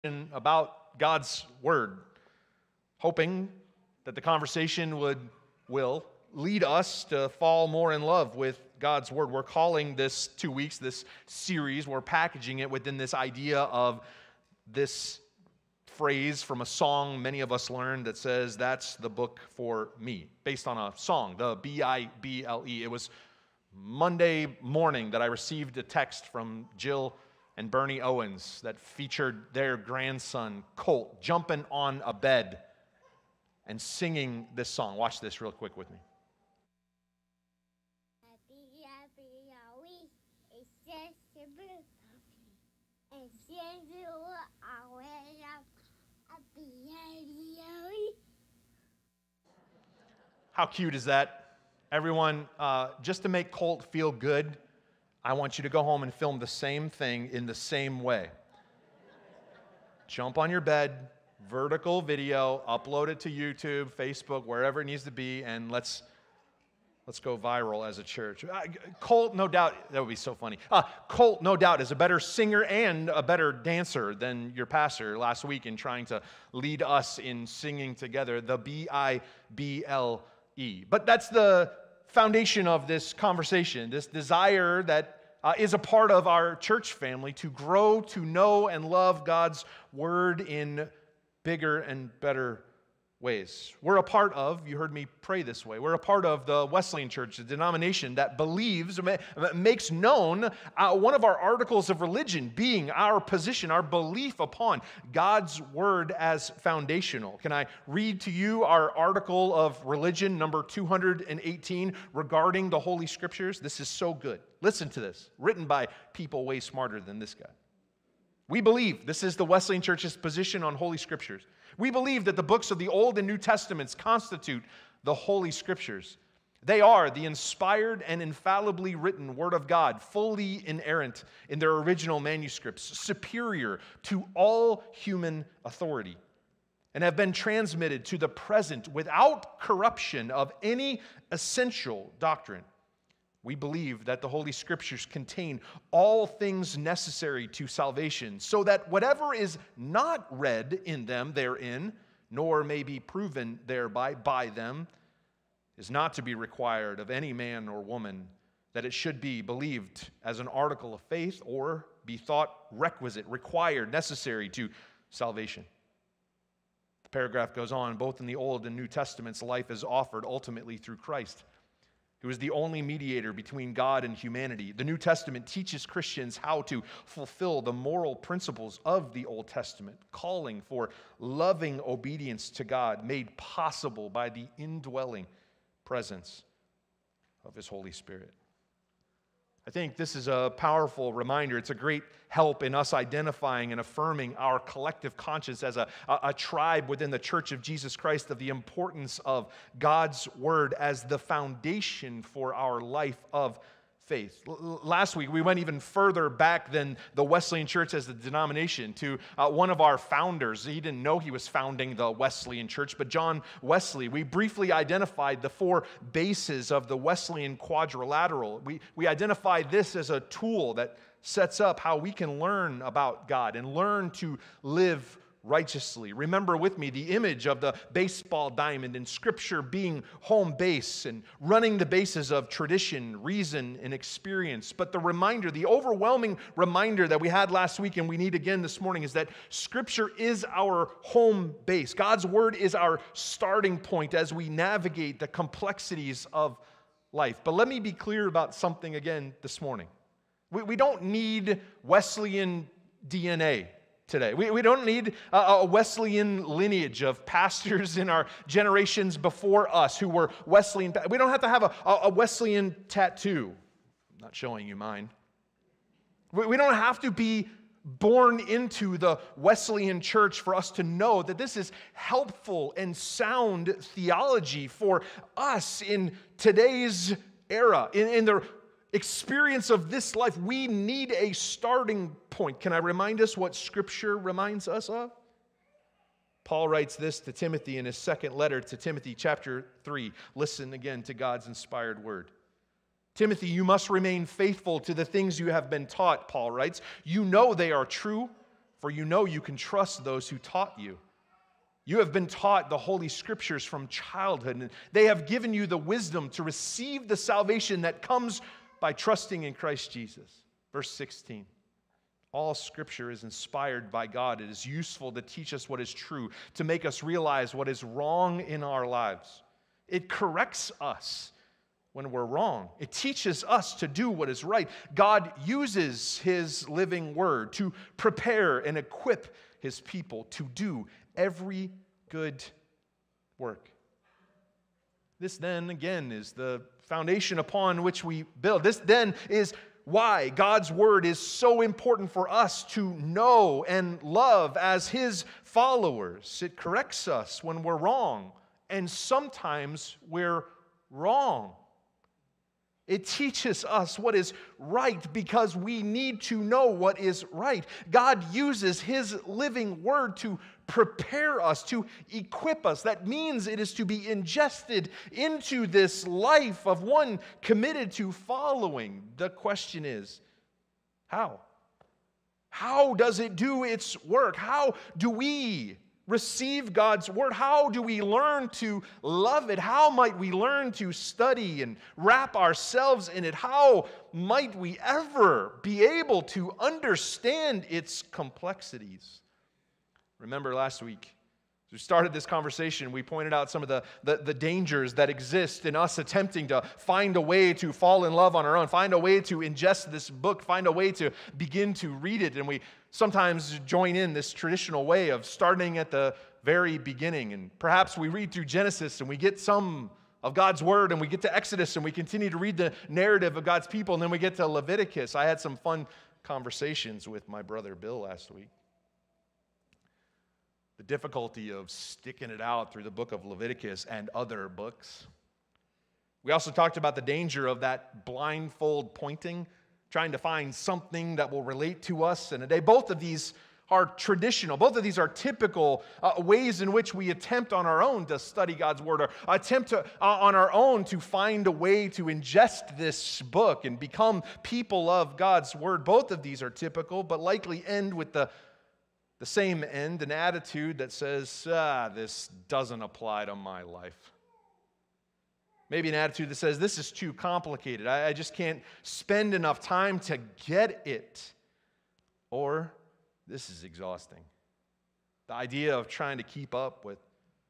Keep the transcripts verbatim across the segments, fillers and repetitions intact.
about God's Word, hoping that the conversation would, will lead us to fall more in love with God's Word. We're calling this two weeks, this series, we're packaging it within this idea of this phrase from a song many of us learned that says, "That's the book for me," based on a song, the B I B L E. It was Monday morning that I received a text from Jill and Bernie Owens that featured their grandson, Colt, jumping on a bed and singing this song. Watch this real quick with me. How cute is that? Everyone, uh, just to make Colt feel good, I want you to go home and film the same thing in the same way. Jump on your bed, vertical video, upload it to YouTube, Facebook, wherever it needs to be, and let's let's go viral as a church. Uh, Colt, no doubt, that would be so funny. Uh, Colt, no doubt, is a better singer and a better dancer than your pastor last week in trying to lead us in singing together the B I B L E. But that's the foundation of this conversation, this desire that uh, is a part of our church family to grow, to know, and love God's Word in bigger and better ways. We're a part of, you heard me pray this way, we're a part of the Wesleyan Church, a denomination that believes, makes known uh, one of our articles of religion being our position, our belief upon God's Word as foundational. Can I read to you our article of religion, number two hundred eighteen, regarding the Holy Scriptures? This is so good. Listen to this, written by people way smarter than this guy. We believe, this is the Wesleyan Church's position on Holy Scriptures. We believe that the books of the Old and New Testaments constitute the Holy Scriptures. They are the inspired and infallibly written Word of God, fully inerrant in their original manuscripts, superior to all human authority, and have been transmitted to the present without corruption of any essential doctrine. We believe that the Holy Scriptures contain all things necessary to salvation, so that whatever is not read in them therein, nor may be proven thereby by them, is not to be required of any man or woman, that it should be believed as an article of faith or be thought requisite, required, necessary to salvation. The paragraph goes on, both in the Old and New Testaments, life is offered ultimately through Christ, who is the only mediator between God and humanity. The New Testament teaches Christians how to fulfill the moral principles of the Old Testament, calling for loving obedience to God, made possible by the indwelling presence of His Holy Spirit. I think this is a powerful reminder. It's a great help in us identifying and affirming our collective conscience as a, a, a tribe within the Church of Jesus Christ of the importance of God's Word as the foundation for our life of faith. L- last week, we went even further back than the Wesleyan Church as a denomination to uh, one of our founders. He didn't know he was founding the Wesleyan Church, but John Wesley. We briefly identified the four bases of the Wesleyan quadrilateral. We, we identified this as a tool that sets up how we can learn about God and learn to live righteously. Remember with me the image of the baseball diamond in Scripture being home base and running the bases of tradition, reason, and experience. But the reminder, the overwhelming reminder that we had last week and we need again this morning is that Scripture is our home base. God's Word is our starting point as we navigate the complexities of life. But let me be clear about something again this morning. We, we don't need Wesleyan D N A today. We, we don't need a, a Wesleyan lineage of pastors in our generations before us who were Wesleyan. We don't have to have a, a Wesleyan tattoo. I'm not showing you mine. We, we don't have to be born into the Wesleyan church for us to know that this is helpful and sound theology for us in today's era, in, in the experience of this life. We need a starting point. Can I remind us what Scripture reminds us of? Paul writes this to Timothy in his second letter to Timothy, chapter three. Listen again to God's inspired word. Timothy, you must remain faithful to the things you have been taught, Paul writes. You know they are true, for you know you can trust those who taught you. You have been taught the Holy Scriptures from childhood, and they have given you the wisdom to receive the salvation that comes by trusting in Christ Jesus. Verse sixteen. All Scripture is inspired by God. It is useful to teach us what is true, to make us realize what is wrong in our lives. It corrects us when we're wrong. It teaches us to do what is right. God uses His living word to prepare and equip His people to do every good work. This then, again, is the foundation upon which we build. This then is why God's word is so important for us to know and love as His followers. It corrects us when we're wrong, and sometimes we're wrong. It teaches us what is right because we need to know what is right. God uses His living word to prepare us, to equip us. That means it is to be ingested into this life of one committed to following. The question is, how? How does it do its work? How do we receive God's word? How do we learn to love it? How might we learn to study and wrap ourselves in it? How might we ever be able to understand its complexities? Remember last week, as we started this conversation, we pointed out some of the, the, the dangers that exist in us attempting to find a way to fall in love on our own, find a way to ingest this book, find a way to begin to read it. And we sometimes join in this traditional way of starting at the very beginning. And perhaps we read through Genesis and we get some of God's word, and we get to Exodus and we continue to read the narrative of God's people, and then we get to Leviticus. I had some fun conversations with my brother Bill last week. The difficulty of sticking it out through the book of Leviticus and other books. We also talked about the danger of that blindfold pointing, trying to find something that will relate to us in a day. Both of these are traditional. Both of these are typical uh, ways in which we attempt on our own to study God's word, or attempt to, uh, on our own to find a way to ingest this book and become people of God's word. Both of these are typical, but likely end with the The same end, an attitude that says, ah, this doesn't apply to my life. Maybe an attitude that says, this is too complicated. I, I just can't spend enough time to get it. Or, this is exhausting. The idea of trying to keep up with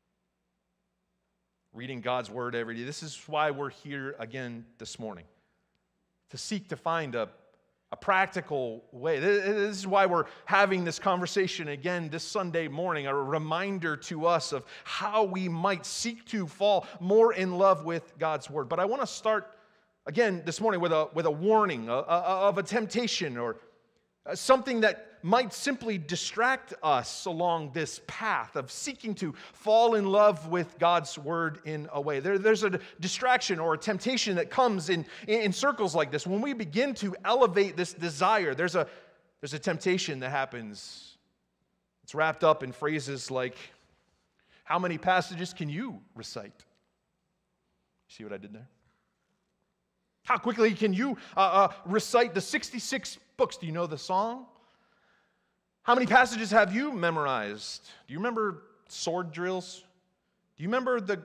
reading God's word every day. This is why we're here again this morning, to seek to find a A practical way. This is why we're having this conversation again this Sunday morning, a reminder to us of how we might seek to fall more in love with God's word. But I want to start again this morning with a, with a warning of a temptation, or something that might simply distract us along this path of seeking to fall in love with God's word in a way. There, there's a distraction or a temptation that comes in, in circles like this. When we begin to elevate this desire, there's a, there's a temptation that happens. It's wrapped up in phrases like, how many passages can you recite? See what I did there? How quickly can you uh, uh, recite the sixty-six books? Do you know the song? How many passages have you memorized? Do you remember sword drills? Do you remember the,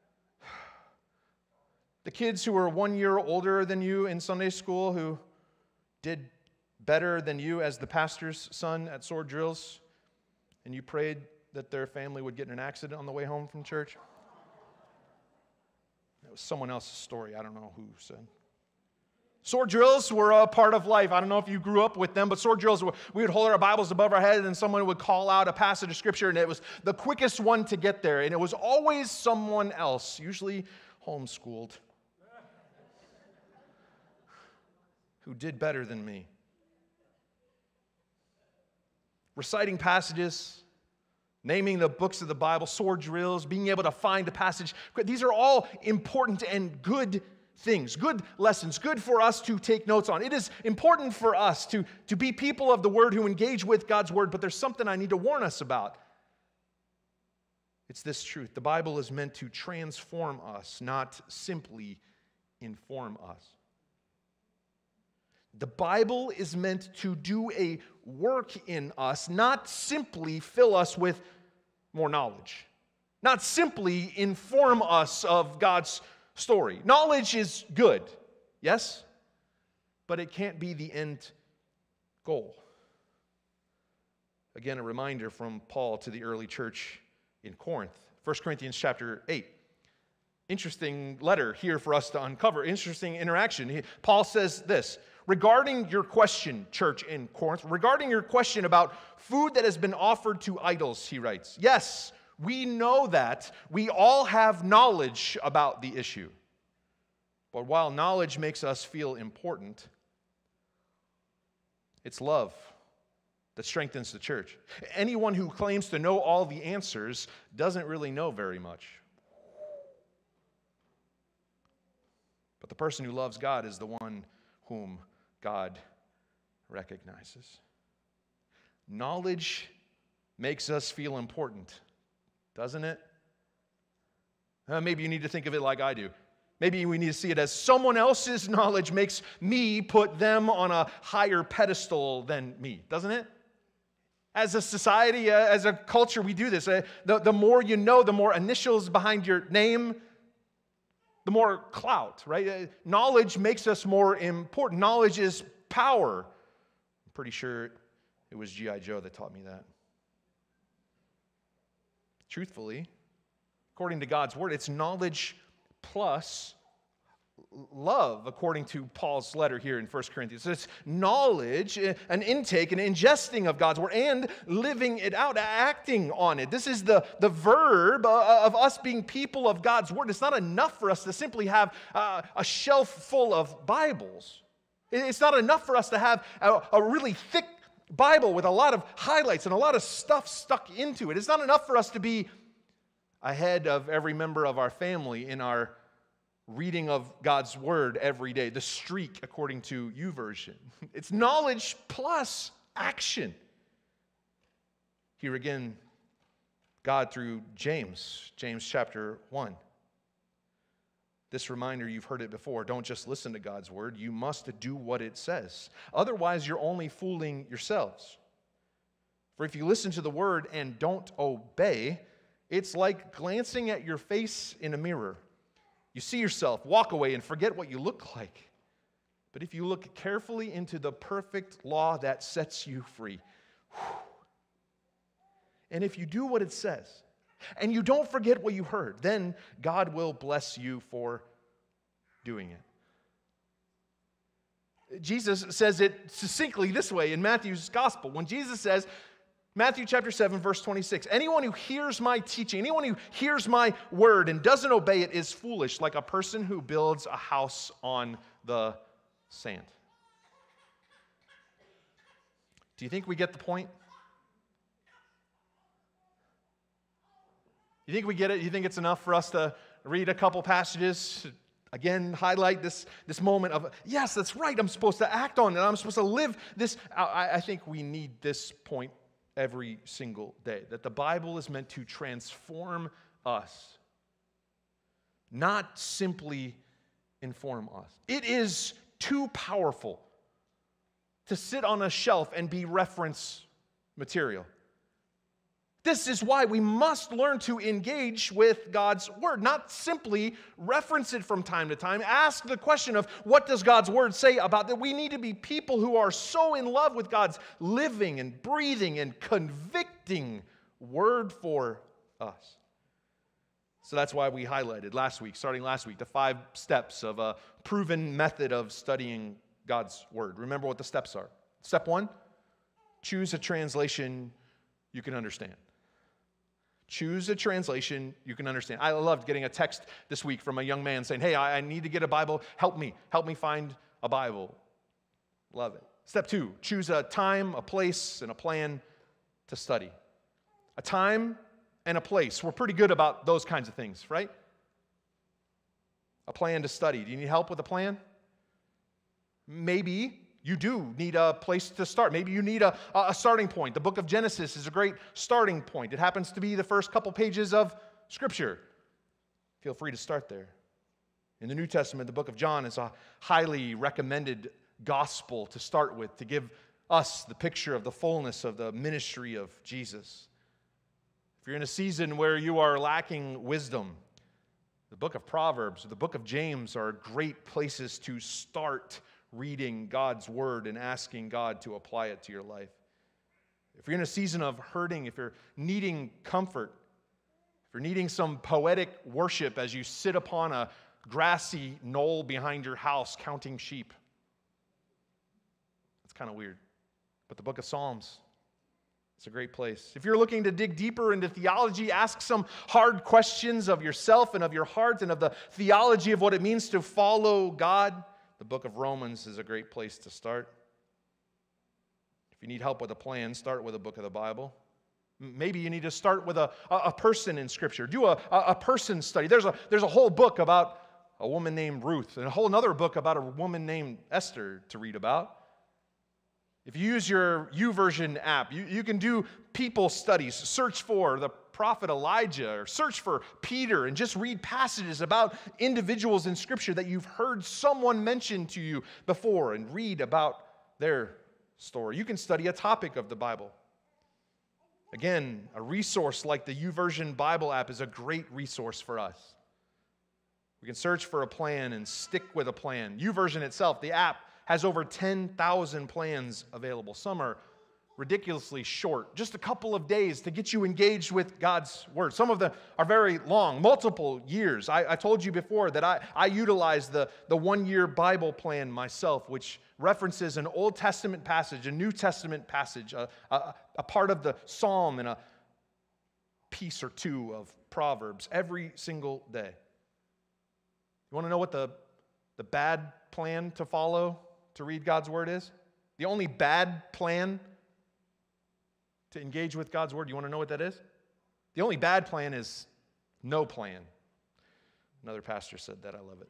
the kids who were one year older than you in Sunday school who did better than you as the pastor's son at sword drills, and you prayed that their family would get in an accident on the way home from church? It was someone else's story. I don't know who said. Sword drills were a part of life. I don't know if you grew up with them, but sword drills, we would hold our Bibles above our head and someone would call out a passage of Scripture, and it was the quickest one to get there. And it was always someone else, usually homeschooled, who did better than me. Reciting passages, naming the books of the Bible, sword drills, being able to find a passage. These are all important and good things, good lessons, good for us to take notes on. It is important for us to, to be people of the Word who engage with God's Word, but there's something I need to warn us about. It's this truth. The Bible is meant to transform us, not simply inform us. The Bible is meant to do a work in us, not simply fill us with more knowledge, not simply inform us of God's story. Knowledge is good, yes, but it can't be the end goal. Again, a reminder from Paul to the early church in Corinth, First Corinthians chapter eight. Interesting letter here for us to uncover, interesting interaction. Paul says this, regarding your question, church in Corinth, regarding your question about food that has been offered to idols, he writes, yes, we know that. We all have knowledge about the issue. But while knowledge makes us feel important, it's love that strengthens the church. Anyone who claims to know all the answers doesn't really know very much. But the person who loves God is the one whom God recognizes. Knowledge makes us feel important, doesn't it? Uh, maybe you need to think of it like I do. Maybe we need to see it as someone else's knowledge makes me put them on a higher pedestal than me, doesn't it? As a society, uh, as a culture, we do this. Uh, the, the more you know, the more initials behind your name, the more clout, right? Uh, knowledge makes us more important. Knowledge is power. I'm pretty sure it was G I Joe that taught me that. Truthfully, according to God's word, it's knowledge plus love, according to Paul's letter here in First Corinthians. So it's knowledge, an intake, an ingesting of God's word, and living it out, acting on it. This is the, the verb of us being people of God's word. It's not enough for us to simply have uh, a shelf full of Bibles. It's not enough for us to have a, a really thick Bible with a lot of highlights and a lot of stuff stuck into it. It's not enough for us to be ahead of every member of our family in our reading of God's word every day, the streak according to YouVersion. It's knowledge plus action. Here again, God through James, James chapter one. This reminder, you've heard it before, don't just listen to God's word, you must do what it says. Otherwise, you're only fooling yourselves. For if you listen to the word and don't obey, it's like glancing at your face in a mirror. You see yourself, walk away, and forget what you look like. But if you look carefully into the perfect law that sets you free, whew, and if you do what it says, and you don't forget what you heard, then God will bless you for doing it. Jesus says it succinctly this way in Matthew's gospel. When Jesus says, Matthew chapter seven, verse twenty-six, anyone who hears my teaching, anyone who hears my word and doesn't obey it is foolish, like a person who builds a house on the sand. Do you think we get the point? You think we get it? You think it's enough for us to read a couple passages, again, highlight this, this moment of, yes, that's right, I'm supposed to act on it, I'm supposed to live this. I, I think we need this point every single day, that the Bible is meant to transform us, not simply inform us. It is too powerful to sit on a shelf and be reference material. This is why we must learn to engage with God's word, not simply reference it from time to time. Ask the question of, what does God's word say about that? We need to be people who are so in love with God's living and breathing and convicting word for us. So that's why we highlighted last week, starting last week, the five steps of a proven method of studying God's word. Remember what the steps are. Step one, choose a translation you can understand. Choose a translation you can understand. I loved getting a text this week from a young man saying, hey, I need to get a Bible. Help me. Help me find a Bible. Love it. Step two, choose a time, a place, and a plan to study. A time and a place. We're pretty good about those kinds of things, right? A plan to study. Do you need help with a plan? Maybe you do need a place to start. Maybe you need a, a starting point. The book of Genesis is a great starting point. It happens to be the first couple pages of Scripture. Feel free to start there. In the New Testament, the book of John is a highly recommended gospel to start with, to give us the picture of the fullness of the ministry of Jesus. If you're in a season where you are lacking wisdom, the book of Proverbs or the book of James are great places to start reading God's word and asking God to apply it to your life. If you're in a season of hurting, if you're needing comfort, if you're needing some poetic worship as you sit upon a grassy knoll behind your house counting sheep, it's kind of weird. But the book of Psalms, it's a great place. If you're looking to dig deeper into theology, ask some hard questions of yourself and of your heart and of the theology of what it means to follow God, the book of Romans is a great place to start. If you need help with a plan, start with a book of the Bible. Maybe you need to start with a, a person in Scripture. Do a, a person study. There's a, there's a whole book about a woman named Ruth and a whole other book about a woman named Esther to read about. If you use your YouVersion app, you, you can do people studies. Search for the prophet Elijah or search for Peter and just read passages about individuals in Scripture that you've heard someone mention to you before and read about their story. You can study a topic of the Bible. Again, a resource like the YouVersion Bible app is a great resource for us. We can search for a plan and stick with a plan. YouVersion itself, the app, has over ten thousand plans available. Some are ridiculously short, just a couple of days to get you engaged with God's Word. Some of them are very long, multiple years. I, I told you before that I, I utilize the, the one-year Bible plan myself, which references an Old Testament passage, a New Testament passage, a, a, a part of the Psalm, and a piece or two of Proverbs every single day. You want to know what the, the bad plan to follow to read God's Word is? The only bad plan to engage with God's Word, you want to know what that is? The only bad plan is no plan. Another pastor said that. I love it.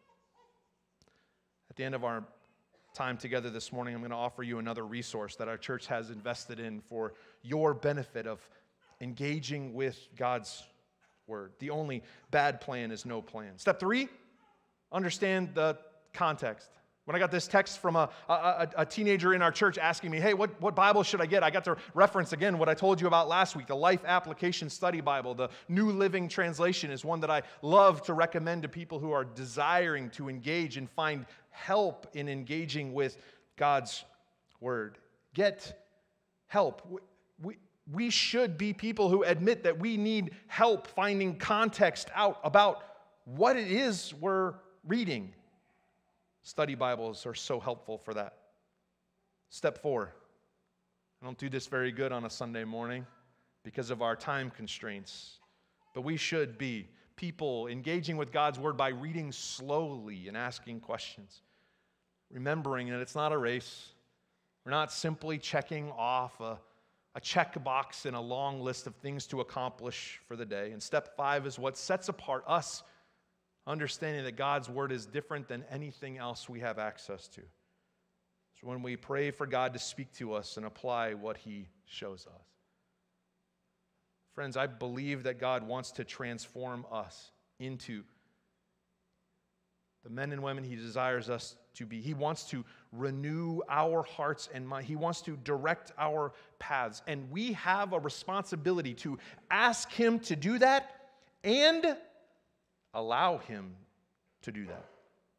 At the end of our time together this morning, I'm going to offer you another resource that our church has invested in for your benefit of engaging with God's Word. The only bad plan is no plan. Step three, understand the context. When I got this text from a, a, a teenager in our church asking me, hey, what, what Bible should I get? I got to reference again what I told you about last week, the Life Application Study Bible. The New Living Translation is one that I love to recommend to people who are desiring to engage and find help in engaging with God's Word. Get help. We, we, we should be people who admit that we need help finding context out about what it is we're reading. Study Bibles are so helpful for that. Step four. I don't do this very good on a Sunday morning because of our time constraints, but we should be people engaging with God's Word by reading slowly and asking questions, remembering that it's not a race. We're not simply checking off a, a checkbox in a long list of things to accomplish for the day. And step five is what sets apart us, understanding that God's Word is different than anything else we have access to. So when we pray for God to speak to us and apply what He shows us. Friends, I believe that God wants to transform us into the men and women He desires us to be. He wants to renew our hearts and minds. He wants to direct our paths. And we have a responsibility to ask Him to do that and allow Him to do that.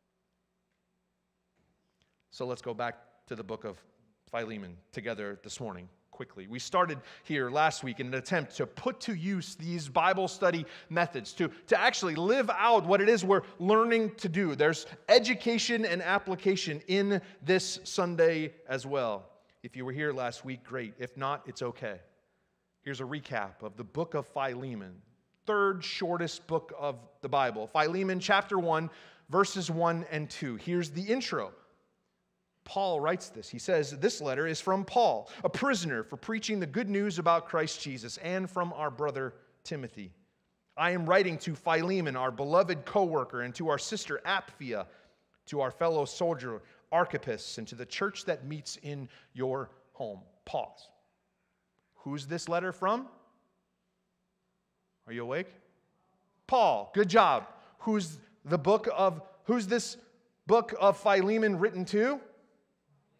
So let's go back to the book of Philemon together this morning quickly. We started here last week in an attempt to put to use these Bible study methods, to, to actually live out what it is we're learning to do. There's education and application in this Sunday as well. If you were here last week, great. If not, it's okay. Here's a recap of the book of Philemon. Third shortest book of the Bible. Philemon chapter one, verses one and two. Here's the intro. Paul writes this. He says, this letter is from Paul, a prisoner for preaching the good news about Christ Jesus, and from our brother Timothy. I am writing to Philemon, our beloved co-worker, and to our sister Apphia, to our fellow soldier Archippus, and to the church that meets in your home. Pause. Who's this letter from? Are you awake? Paul. Good job. Who's the book of, who's this book of Philemon written to?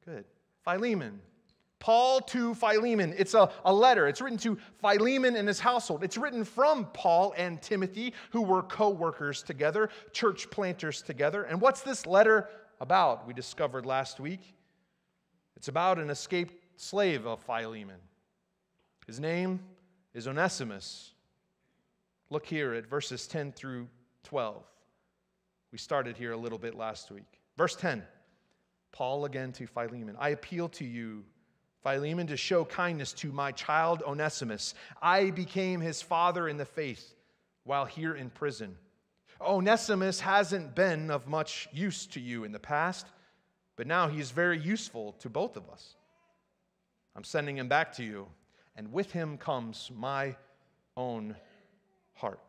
Good. Philemon. Paul to Philemon. It's a, a letter. It's written to Philemon and his household. It's written from Paul and Timothy, who were co-workers together, church planters together. And what's this letter about? We discovered last week. It's about an escaped slave of Philemon. His name is Onesimus. Look here at verses ten through twelve. We started here a little bit last week. Verse ten. Paul again to Philemon. I appeal to you, Philemon, to show kindness to my child Onesimus. I became his father in the faith while here in prison. Onesimus hasn't been of much use to you in the past, but now he's very useful to both of us. I'm sending him back to you, and with him comes my own heart.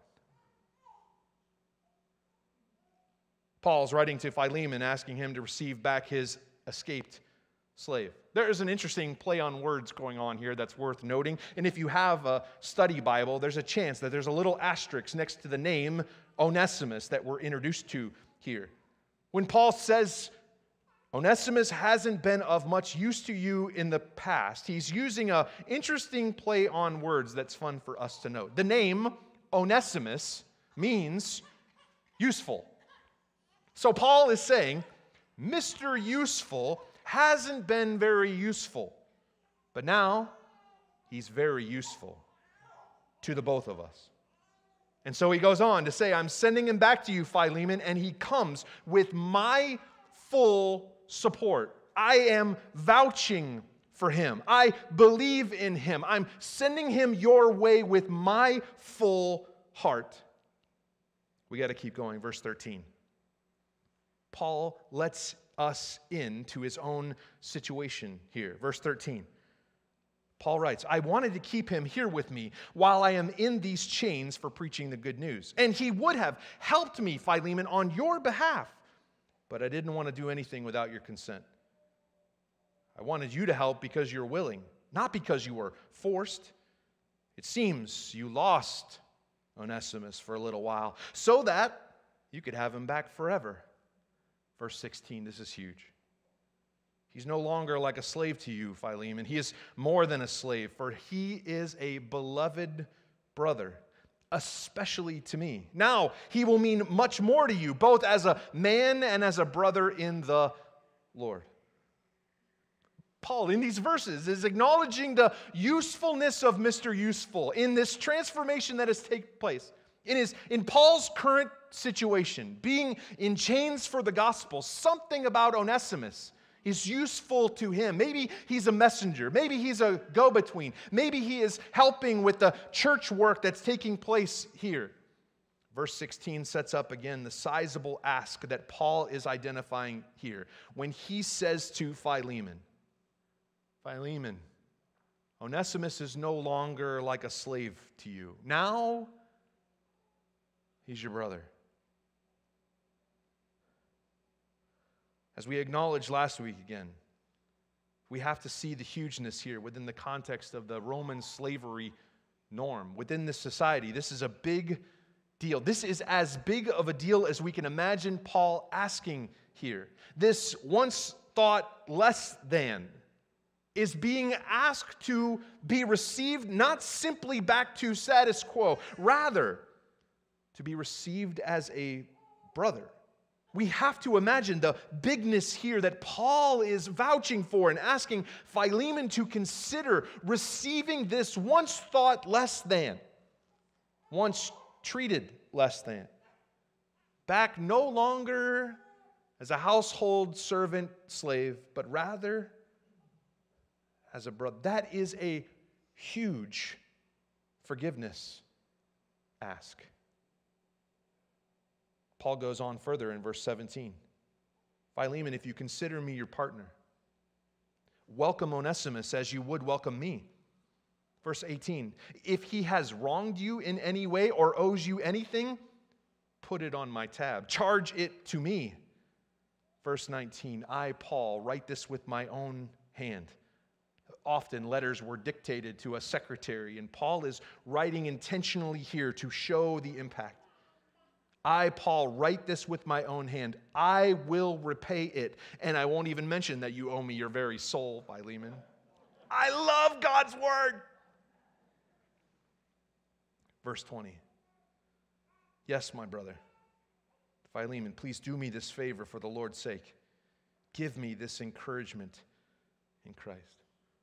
Paul's writing to Philemon, asking him to receive back his escaped slave. There is an interesting play on words going on here that's worth noting. And if you have a study Bible, there's a chance that there's a little asterisk next to the name Onesimus that we're introduced to here. When Paul says Onesimus hasn't been of much use to you in the past, he's using an interesting play on words that's fun for us to note. The name Onesimus means useful. So Paul is saying, Mister Useful hasn't been very useful, but now he's very useful to the both of us. And so he goes on to say, I'm sending him back to you, Philemon, and he comes with my full support. I am vouching for him. I believe in him. I'm sending him your way with my full heart. We got to keep going. Verse thirteen. Paul lets us into his own situation here. Verse thirteen. Paul writes, I wanted to keep him here with me while I am in these chains for preaching the good news. And he would have helped me, Philemon, on your behalf. But I didn't want to do anything without your consent. I wanted you to help because you're willing, not because you were forced. It seems you lost Onesimus for a little while so that you could have him back forever. Verse sixteen, this is huge. He's no longer like a slave to you, Philemon. He is more than a slave, for he is a beloved brother, especially to me. Now, he will mean much more to you, both as a man and as a brother in the Lord. Paul, in these verses, is acknowledging the usefulness of Mister Useful in this transformation that has taken place. In, his, in Paul's current situation, being in chains for the gospel, something about Onesimus is useful to him. Maybe he's a messenger. Maybe he's a go-between. Maybe he is helping with the church work that's taking place here. Verse sixteen sets up again the sizable ask that Paul is identifying here when he says to Philemon, Philemon, Onesimus is no longer like a slave to you. Now, he's your brother. As we acknowledged last week again, we have to see the hugeness here within the context of the Roman slavery norm. Within this society, this is a big deal. This is as big of a deal as we can imagine Paul asking here. This once thought less than is being asked to be received not simply back to status quo, rather to be received as a brother. We have to imagine the bigness here that Paul is vouching for and asking Philemon to consider receiving this once thought less than, once treated less than, back no longer as a household servant slave, but rather as a brother. That is a huge forgiveness ask. Paul goes on further in verse seventeen. Philemon, if you consider me your partner, welcome Onesimus as you would welcome me. Verse eighteen, if he has wronged you in any way or owes you anything, put it on my tab. Charge it to me. Verse nineteen, I, Paul, write this with my own hand. Often letters were dictated to a secretary, and Paul is writing intentionally here to show the impact. I, Paul, write this with my own hand. I will repay it. And I won't even mention that you owe me your very soul, Philemon. I love God's word. Verse twenty. Yes, my brother. Philemon, please do me this favor for the Lord's sake. Give me this encouragement in Christ.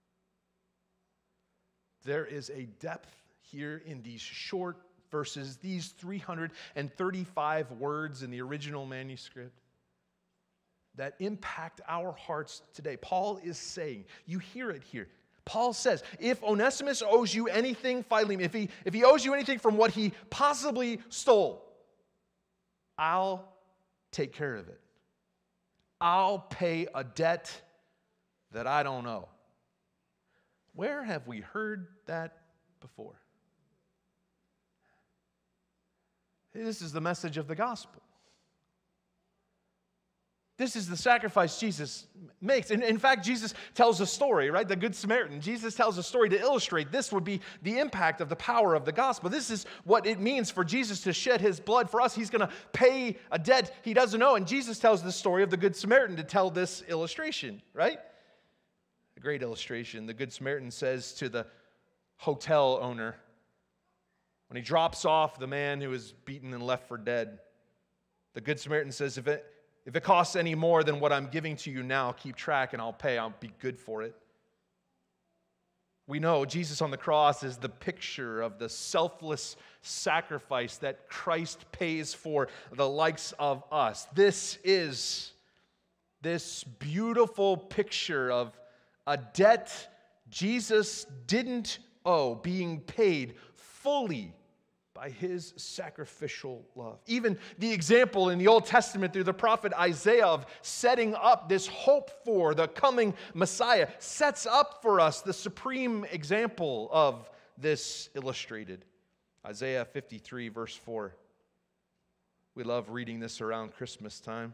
There is a depth here in these short verses, these three hundred thirty-five words in the original manuscript that impact our hearts today. Paul is saying, you hear it here. Paul says, if Onesimus owes you anything, Philemon, if he, if he owes you anything from what he possibly stole, I'll take care of it. I'll pay a debt that I don't owe. Where have we heard that before? This is the message of the gospel. This is the sacrifice Jesus makes. And in fact, Jesus tells a story, right? The Good Samaritan. Jesus tells a story to illustrate this would be the impact of the power of the gospel. This is what it means for Jesus to shed his blood for us. He's going to pay a debt he doesn't owe. And Jesus tells the story of the Good Samaritan to tell this illustration, right? A great illustration. The Good Samaritan says to the hotel owner, when he drops off the man who is beaten and left for dead, the Good Samaritan says, if it If it costs any more than what I'm giving to you now, keep track and I'll pay. I'll be good for it. We know Jesus on the cross is the picture of the selfless sacrifice that Christ pays for the likes of us. This is this beautiful picture of a debt Jesus didn't owe being paid fully by his sacrificial love. Even the example in the Old Testament through the prophet Isaiah of setting up this hope for the coming Messiah sets up for us the supreme example of this illustrated. Isaiah fifty-three, verse four. We love reading this around Christmas time.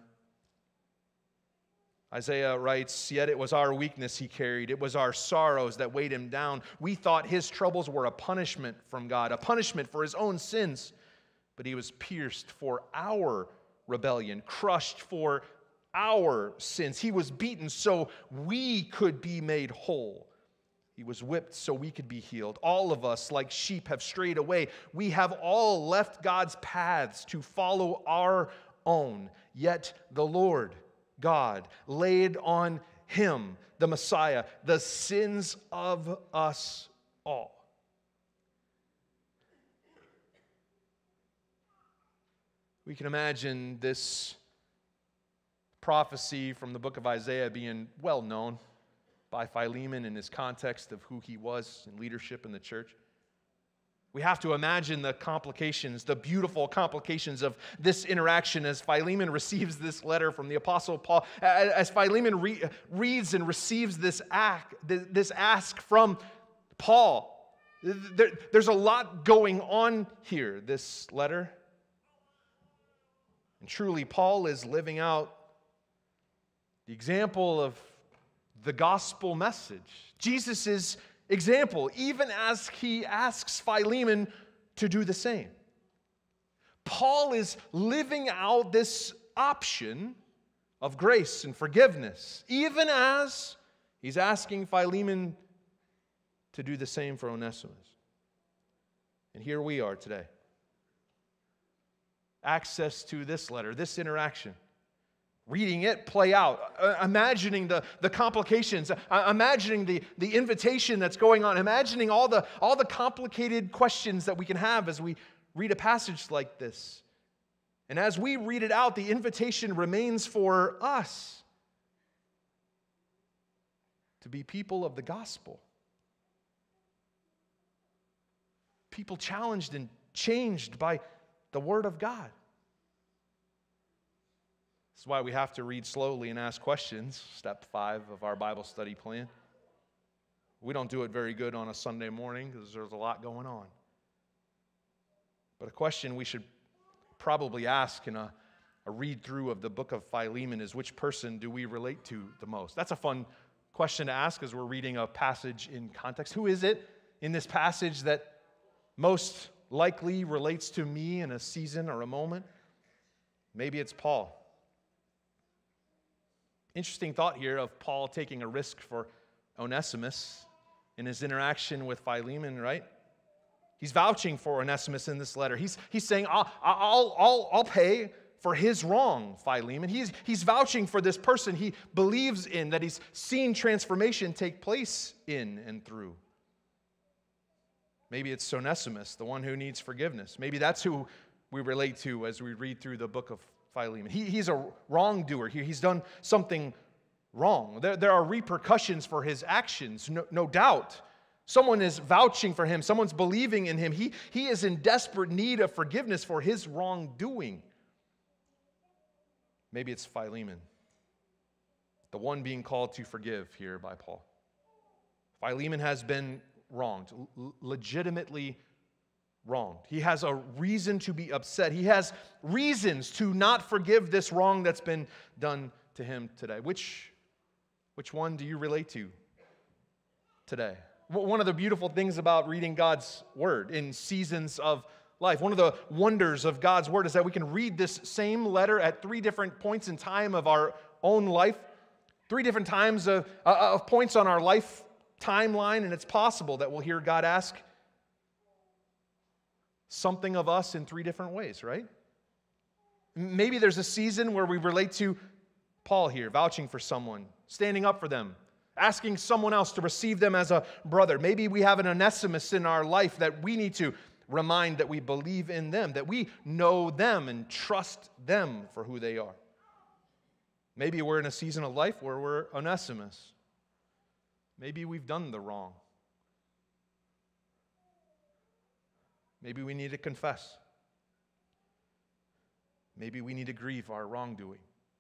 Isaiah writes, yet it was our weakness he carried. It was our sorrows that weighed him down. We thought his troubles were a punishment from God, a punishment for his own sins. But he was pierced for our rebellion, crushed for our sins. He was beaten so we could be made whole. He was whipped so we could be healed. All of us, like sheep, have strayed away. We have all left God's paths to follow our own. Yet the Lord God laid on him, the Messiah, the sins of us all. We can imagine this prophecy from the book of Isaiah being well known by Philemon in his context of who he was in leadership in the church. We have to imagine the complications, the beautiful complications of this interaction as Philemon receives this letter from the Apostle Paul, as Philemon re- reads and receives this act, this ask from Paul. There, there's a lot going on here, this letter. And truly, Paul is living out the example of the gospel message. Jesus is example, even as he asks Philemon to do the same. Paul is living out this option of grace and forgiveness, even as he's asking Philemon to do the same for Onesimus. And here we are today. Access to this letter, this interaction. Reading it play out, uh, imagining the, the complications, uh, imagining the, the invitation that's going on, imagining all the, all the complicated questions that we can have as we read a passage like this. And as we read it out, the invitation remains for us to be people of the gospel. People challenged and changed by the Word of God. This is why we have to read slowly and ask questions, step five of our Bible study plan. We don't do it very good on a Sunday morning because there's a lot going on. But a question we should probably ask in a, a read-through of the book of Philemon is, which person do we relate to the most? That's a fun question to ask as we're reading a passage in context. Who is it in this passage that most likely relates to me in a season or a moment? Maybe it's Paul. Interesting thought here of Paul taking a risk for Onesimus in his interaction with Philemon, right? He's vouching for Onesimus in this letter. He's, he's saying, I'll, I'll, I'll, I'll pay for his wrong, Philemon. He's, he's vouching for this person he believes in, that he's seen transformation take place in and through. Maybe it's Onesimus, the one who needs forgiveness. Maybe that's who we relate to as we read through the book of Philemon. He, he's a wrongdoer. He, he's done something wrong. There, there are repercussions for his actions, no, no doubt. Someone is vouching for him. Someone's believing in him. He, he is in desperate need of forgiveness for his wrongdoing. Maybe it's Philemon, the one being called to forgive here by Paul. Philemon has been wronged, l- legitimately wronged. He has a reason to be upset. He has reasons to not forgive this wrong that's been done to him today. Which, which one do you relate to today? One of the beautiful things about reading God's Word in seasons of life, one of the wonders of God's Word is that we can read this same letter at three different points in time of our own life, three different times of, uh, of points on our life timeline, and it's possible that we'll hear God ask something of us in three different ways, right? Maybe there's a season where we relate to Paul here, vouching for someone, standing up for them, asking someone else to receive them as a brother. Maybe we have an Onesimus in our life that we need to remind that we believe in them, that we know them and trust them for who they are. Maybe we're in a season of life where we're Onesimus. Maybe we've done the wrong. Maybe we need to confess. Maybe we need to grieve our wrongdoing.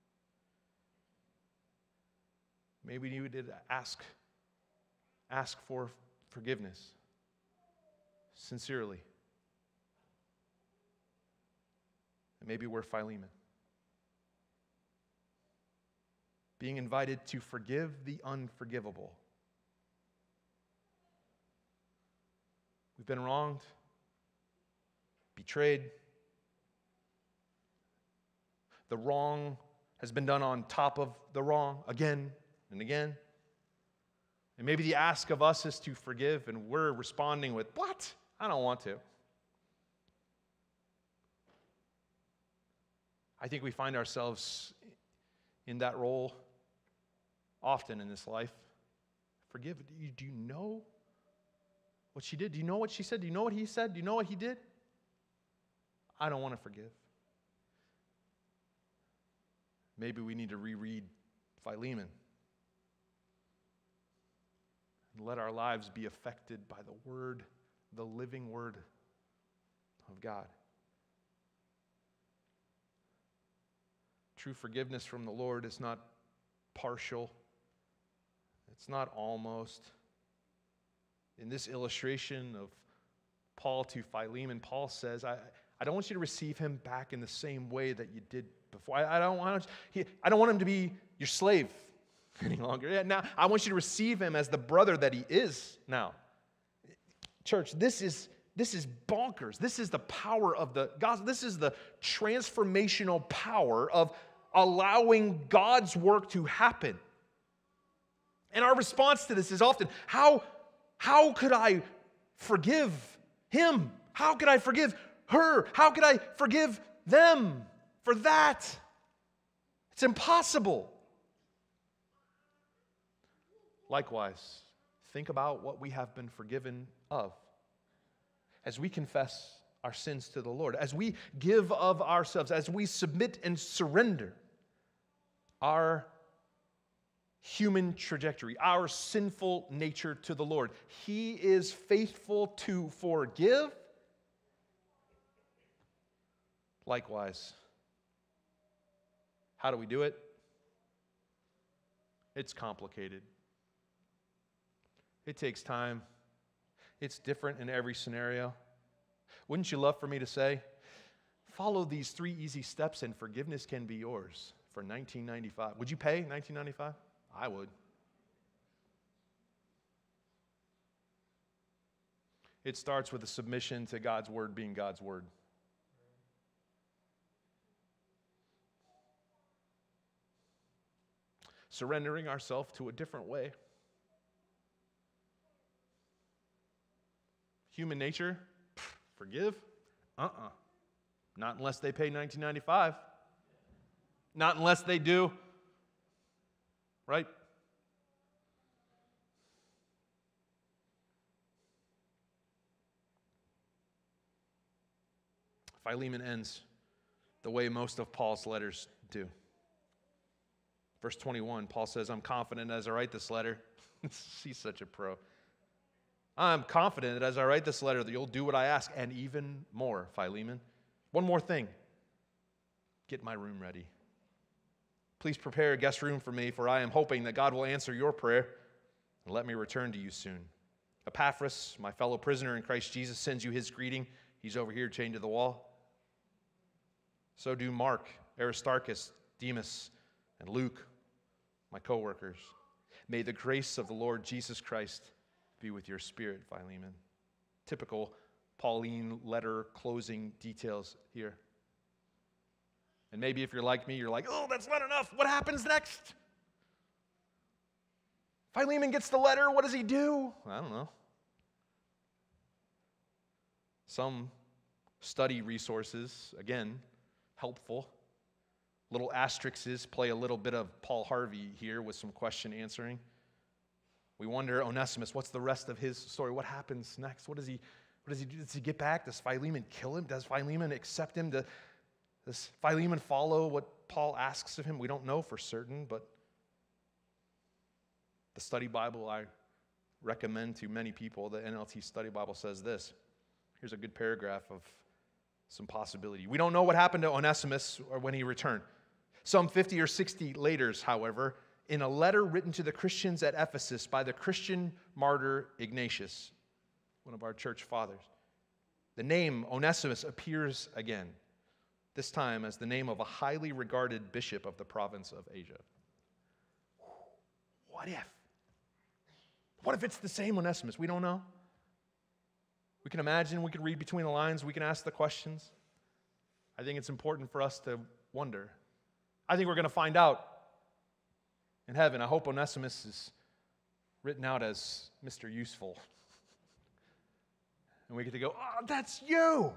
Maybe we need to ask, ask for forgiveness sincerely. And maybe we're Philemon, being invited to forgive the unforgivable. We've been wronged, betrayed. The wrong has been done on top of the wrong again and again. And maybe the ask of us is to forgive, and we're responding with, what? I don't want to. I think we find ourselves in that role often in this life. Forgive. Do you, do you know what she did? Do you know what she said? Do you know what he said? Do you know what he did? I don't want to forgive. Maybe we need to reread Philemon and let our lives be affected by the word, the living word of God. True forgiveness from the Lord is not partial. It's not almost. In this illustration of Paul to Philemon, Paul says, I, I don't want you to receive him back in the same way that you did before. I, I, don't, want, he, I don't want him to be your slave any longer. Yeah, now, I want you to receive him as the brother that he is now. Church, this is, this is bonkers. This is the power of the gospel. This is the transformational power of allowing God's work to happen. And our response to this is often, how, how could I forgive him? How could I forgive her? How could I forgive them for that? It's impossible. Likewise, think about what we have been forgiven of. As we confess our sins to the Lord, as we give of ourselves, as we submit and surrender our human trajectory, our sinful nature to the Lord, He is faithful to forgive. Likewise, how do we do it? It's complicated. It takes time. It's different in every scenario. Wouldn't you love for me to say, follow these three easy steps and forgiveness can be yours for nineteen ninety-five? Would you pay nineteen ninety-five? I would. It starts with a submission to God's word being God's word. surrendering ourselves to a different way. Human nature, pff, forgive? Uh-uh. Not unless they pay nineteen ninety-five. Not unless they do, right? Philemon ends the way most of Paul's letters do. Verse twenty-one, Paul says, I'm confident as I write this letter. He's such a pro. I'm confident that as I write this letter that you'll do what I ask, and even more, Philemon. One more thing. Get my room ready. Please prepare a guest room for me, for I am hoping that God will answer your prayer and let me return to you soon. Epaphras, my fellow prisoner in Christ Jesus, sends you his greeting. He's over here chained to the wall. So do Mark, Aristarchus, Demas, and Luke, my co-workers. May the grace of the Lord Jesus Christ be with your spirit, Philemon. Typical Pauline letter closing details here. And maybe if you're like me, you're like, oh, that's not enough. What happens next? Philemon gets the letter. What does he do? I don't know. Some study resources, again, helpful. Little asterisks play a little bit of Paul Harvey here with some question answering. We wonder, Onesimus, what's the rest of his story? What happens next? What does he, what does he do? Does he get back? Does Philemon kill him? Does Philemon accept him? Does Philemon follow what Paul asks of him? We don't know for certain, but the study Bible I recommend to many people, the N L T study Bible, says this. Here's a good paragraph of some possibility. We don't know what happened to Onesimus or when he returned. Some fifty or sixty later, however, in a letter written to the Christians at Ephesus by the Christian martyr Ignatius, one of our church fathers, the name Onesimus appears again, this time as the name of a highly regarded bishop of the province of Asia. What if? What if it's the same Onesimus? We don't know. We can imagine, we can read between the lines, we can ask the questions. I think it's important for us to wonder. I think we're going to find out in heaven. I hope Onesimus is written out as Mister Useful. And we get to go, oh, that's you!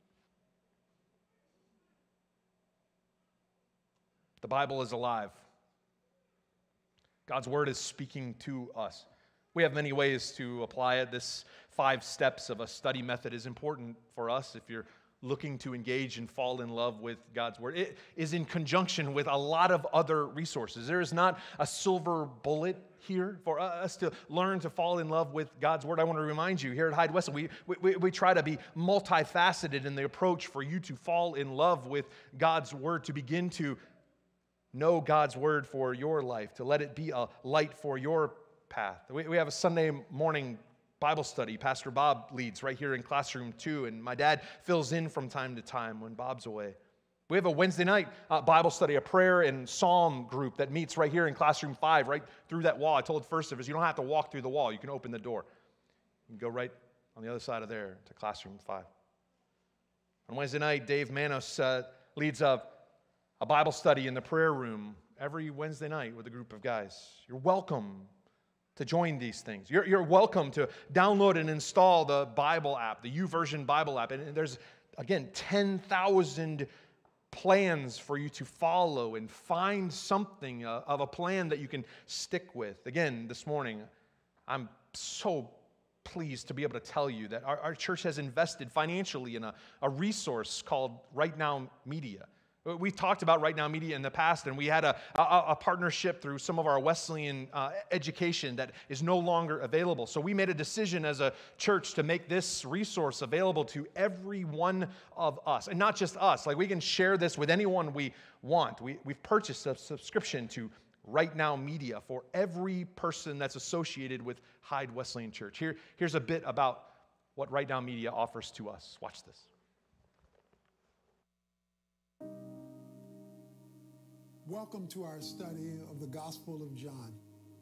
The Bible is alive. God's word is speaking to us. We have many ways to apply it. This five steps of a study method is important for us if you're looking to engage and fall in love with God's word. It is in conjunction with a lot of other resources. There is not a silver bullet here for us to learn to fall in love with God's word. I want to remind you, here at Hyde Weston, we, we, we try to be multifaceted in the approach for you to fall in love with God's word, to begin to know God's word for your life, to let it be a light for your path. We, we have a Sunday morning Bible study Pastor Bob leads right here in classroom two, and my dad fills in from time to time when Bob's away. We have a Wednesday night uh, Bible study, a prayer and psalm group that meets right here in classroom five, right through that wall. I told first service, you don't have to walk through the wall. You can open the door. You can go right on the other side of there to classroom five. On Wednesday night, Dave Manos uh, leads a, a Bible study in the prayer room every Wednesday night with a group of guys. You're welcome to join these things. You're, you're welcome to download and install the Bible app, the YouVersion Bible app. And there's, again, ten thousand plans for you to follow and find something uh, of a plan that you can stick with. Again, this morning, I'm so pleased to be able to tell you that our, our church has invested financially in a, a resource called Right Now Media. We've talked about Right Now Media in the past, and we had a, a, a partnership through some of our Wesleyan uh, education that is no longer available. So we made a decision as a church to make this resource available to every one of us, and not just us. Like, we can share this with anyone we want. We, we've purchased a subscription to Right Now Media for every person that's associated with Hyde Wesleyan Church. Here, here's a bit about what Right Now Media offers to us. Watch this. Welcome to our study of the Gospel of John.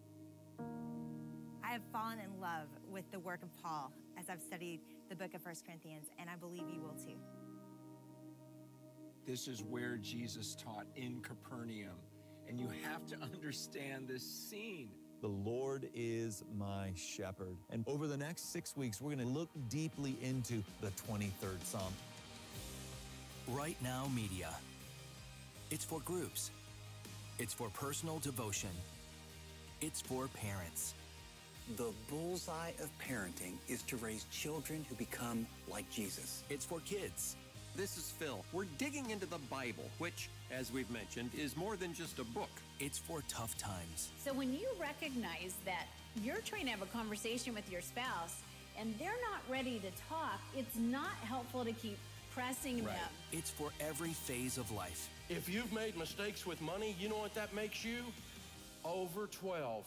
I have fallen in love with the work of Paul as I've studied the book of First Corinthians, and I believe you will too. This is where Jesus taught in Capernaum, And you have to understand this scene. The Lord is my shepherd. And over the next six weeks, we're going to look deeply into the twenty-third Psalm. Right Now Media. It's for groups. It's for personal devotion. It's for parents. The bullseye of parenting is to raise children who become like Jesus. It's for kids. This is Phil. We're digging into the Bible, which, as we've mentioned, is more than just a book. It's for tough times. So when you recognize that you're trying to have a conversation with your spouse and they're not ready to talk, it's not helpful to keep pressing Right. them. It's for every phase of life. If you've made mistakes with money, you know what that makes you? Over twelve.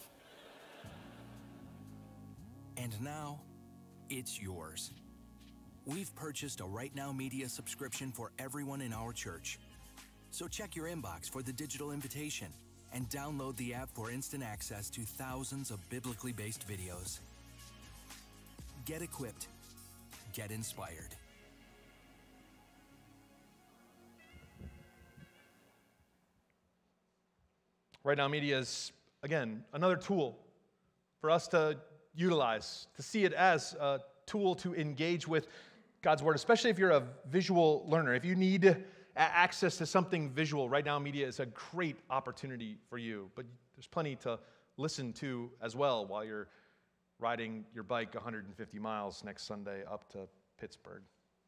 And now, it's yours. We've purchased a Right Now Media subscription for everyone in our church. So check your inbox for the digital invitation and download the app for instant access to thousands of biblically based videos. Get equipped. Get inspired. Right Now Media is, again, another tool for us to utilize, to see it as a tool to engage with God's Word, especially if you're a visual learner. If you need a- access to something visual, Right Now Media is a great opportunity for you. But there's plenty to listen to as well while you're riding your bike one hundred fifty miles next Sunday up to Pittsburgh.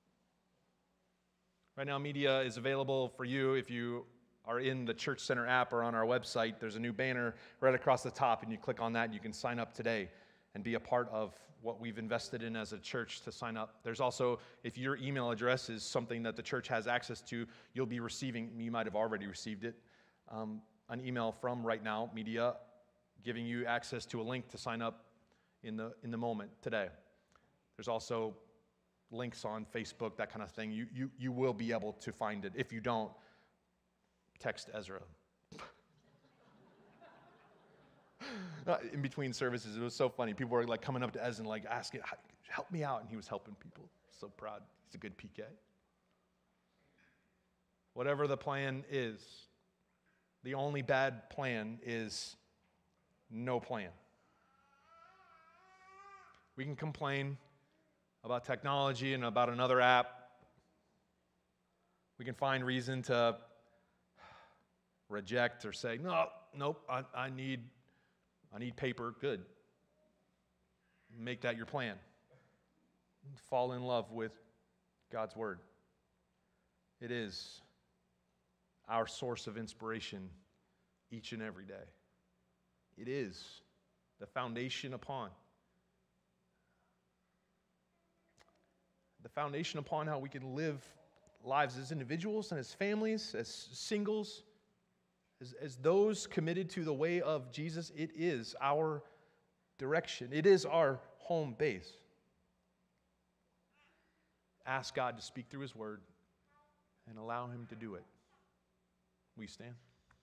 Right Now Media is available for you if you are in the Church Center app or on our website. There's a new banner right across the top, and you click on that and you can sign up today and be a part of what we've invested in as a church to sign up. There's also, if your email address is something that the church has access to, you'll be receiving, you might have already received it, um, an email from Right Now Media giving you access to a link to sign up in the in the moment today. There's also links on Facebook, that kind of thing. You, you, you will be able to find it. If you don't, text Ezra. In between services, it was so funny. People were like coming up to Ezra and like asking, help me out. And he was helping people. So proud. He's a good P K. Whatever the plan is, the only bad plan is no plan. We can complain about technology and about another app. We can find reason to reject or say, no, nope, I, I need I need paper. Good. Make that your plan. Fall in love with God's Word. It is our source of inspiration each and every day. It is the foundation upon the foundation upon how we can live lives as individuals and as families, as singles, as, as those committed to the way of Jesus. It is our direction. It is our home base. Ask God to speak through His Word and allow Him to do it. We stand.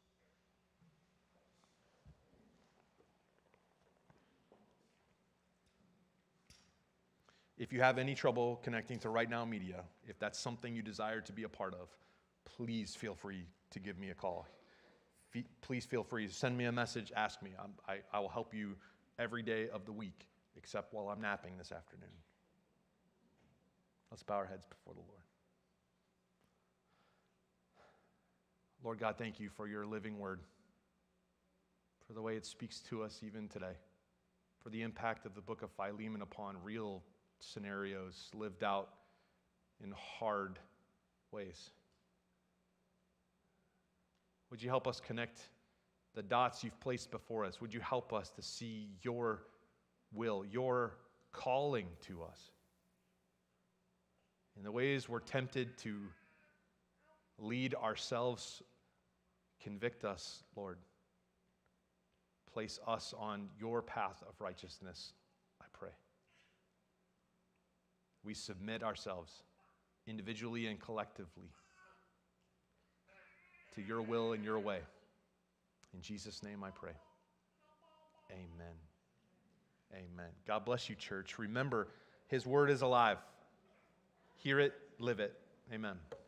If you have any trouble connecting to Right Now Media, if that's something you desire to be a part of, please feel free to give me a call. Fe- please feel free to send me a message, ask me. I'm, I, I will help you every day of the week, except while I'm napping this afternoon. Let's bow our heads before the Lord. Lord God, thank you for your living word, for the way it speaks to us even today, for the impact of the book of Philemon upon real scenarios lived out in hard ways. Would you help us connect the dots you've placed before us? Would you help us to see your will, your calling to us? In the ways we're tempted to lead ourselves, convict us, Lord. Place us on your path of righteousness, I pray. We submit ourselves individually and collectively to your will and your way. In Jesus' name I pray. Amen. Amen. God bless you, church. Remember, His word is alive. Hear it, live it. Amen.